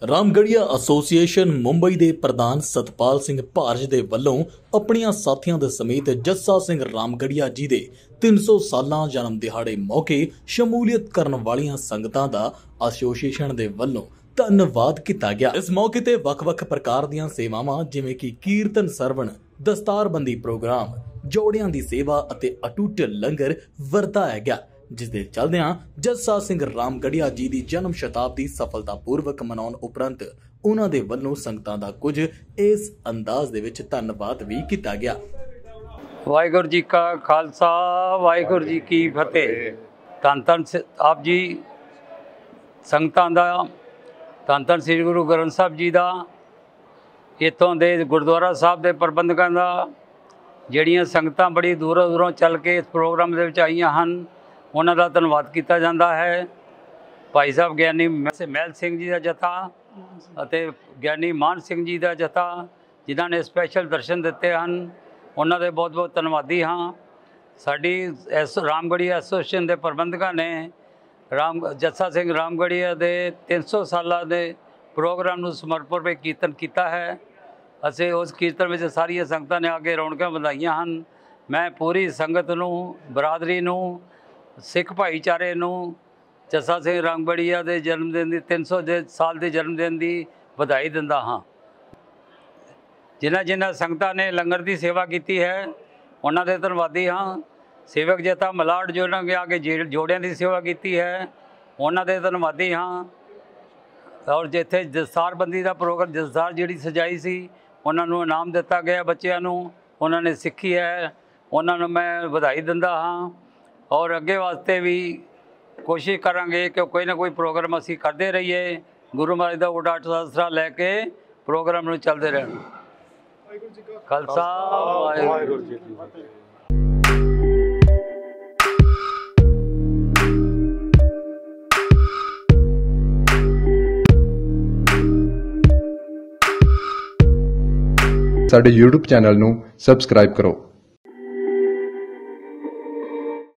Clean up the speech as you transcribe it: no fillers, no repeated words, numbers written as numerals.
Ramgarhia association Mumbai ਦੇ ਪ੍ਰਧਾਨ ਸਤਪਾਲ ਸਿੰਘ ਭਾਰਜ ਦੇ ਵੱਲੋਂ ਆਪਣੀਆਂ ਸਾਥੀਆਂ ਦੇ ਸਮੇਤ ਜੱਸਾ ਸਿੰਘ ਰਾਮਗੜੀਆ ਜੀ ਦੇ 300 ਸਾਲਾਂ ਜਨਮ ਦਿਹਾੜੇ ਮੌਕੇ ਸ਼ਮੂਲੀਅਤ ਕਰਨ ਵਾਲੀਆਂ ਸੰਗਤਾਂ ਦਾ ਐਸੋਸੀਏਸ਼ਨ ਦੇ ਵੱਲੋਂ ਧੰਨਵਾਦ ਕੀਤਾ ਗਿਆ। ਇਸ ਮੌਕੇ ਤੇ ਵੱਖ-ਵੱਖ ਪ੍ਰਕਾਰ ਦੀਆਂ ਸੇਵਾਵਾਂ ਜਿਵੇਂ ਕਿ ਕੀਰਤਨ ਸਰਵਣ, ਦਸਤਾਰਬੰਦੀ ਪ੍ਰੋਗਰਾਮ, ਜੋੜਿਆਂ ਦੀ ਸੇਵਾ ਅਤੇ ਅਟੁੱਟ ਲੰਗਰ ਵਰਤਾਇਆ ਗਿਆ, जिस दे चलदियां जस्सा सिंह रामगढ़िया जी की जन्म शताब्दी सफलतापूर्वक मनाउण उपरंत उन्हां दे वल्लों संगतां दा कुछ इस अंदाज दे विच धन्नवाद भी कीता गया। वाहिगुरू जी का खालसा वाहिगुरू जी की फतेह। धन धन आप जी संगतां दा धन धन श्री गुरु ग्रंथ साहब जी दा इत्थों दे गुरुद्वारा साहब दे प्रबंधकां दा जिहड़ियां संगतां बड़ी दूरों दूरों चल के इस प्रोग्राम दे विच आईयां हन उन्हां दा धन्नवाद किया जाता है। भाई साहब ज्ञानी महल सिंह जी का जथा ਅਤੇ ਗਿਆਨੀ ਮਾਨ ਸਿੰਘ ਜੀ ਦਾ ਜਥਾ ਜਿਨ੍ਹਾਂ ਨੇ ਸਪੈਸ਼ਲ ਦਰਸ਼ਨ ਦਿੱਤੇ ਹਨ, ਉਹਨਾਂ ਦੇ ਬਹੁਤ ਬਹੁਤ ਧੰਨਵਾਦੀ ਹਾਂ। ਸਾਡੀ ਰਾਮਗੜੀਆ ਐਸੋਸੀਏਸ਼ਨ ਦੇ ਪ੍ਰਬੰਧਕਾਂ ਨੇ ਜੱਸਾ ਸਿੰਘ ਰਾਮਗੜੀਆ ਦੇ 300 ਸਾਲਾਂ ਦੇ ਪ੍ਰੋਗਰਾਮ ਨੂੰ ਸਮਰਪਿਤ ਕੀਰਤਨ ਕੀਤਾ ਹੈ। ਅਸੀਂ ਉਸ ਕੀਰਤਨ ਵਿੱਚ ਸਾਰੀਆਂ ਸੰਗਤਾਂ ਨੇ ਆ ਕੇ ਰੌਣਕਾਂ ਵਧਾਈਆਂ ਹਨ। ਮੈਂ ਪੂਰੀ ਸੰਗਤ ਨੂੰ, ਬਰਾਦਰੀ ਨੂੰ, ਸਿੱਖ ਭਾਈਚਾਰੇ ਨੂੰ जस्सा सिंह रामगढ़िया के जन्मदिन की 300 साल के जन्मदिन की बधाई दिंदा हाँ। जिन्हां जिन्हां संगतां ने लंगर की सेवा की है उन्हां दे धन्नवादी हाँ। सेवक जथा मलाड जो उन्होंने आके जोड़ियां की सेवा की है उन्हां दे धन्नवादी हाँ। और जिथे दस्तारबंदी का प्रोग्राम दस्तार जी सजाई सी उन्होंने इनाम दिता गया, बच्चों को उन्होंने सीखी है, उन्होंने मैं बधाई दिंदा हाँ। और अगे वास्ते भी कोशिश करांगे कि कोई ना कोई प्रोग्राम असी करते रहिए, गुरु महाराज का उडाट आसरा लैके प्रोग्राम में चलते रहना। खालसा वाहिगुरू जी की फतेह। साडे YouTube चैनल नूं सबसक्राइब करो।